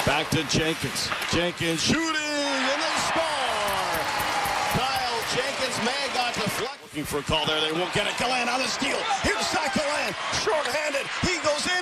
Back to Jenkins. Jenkins shooting, and they score! Kyle Jenkins may have got deflected. Looking for a call there. They won't get it. Gallant on the steal. Here's Gallant. Short-handed. He goes in.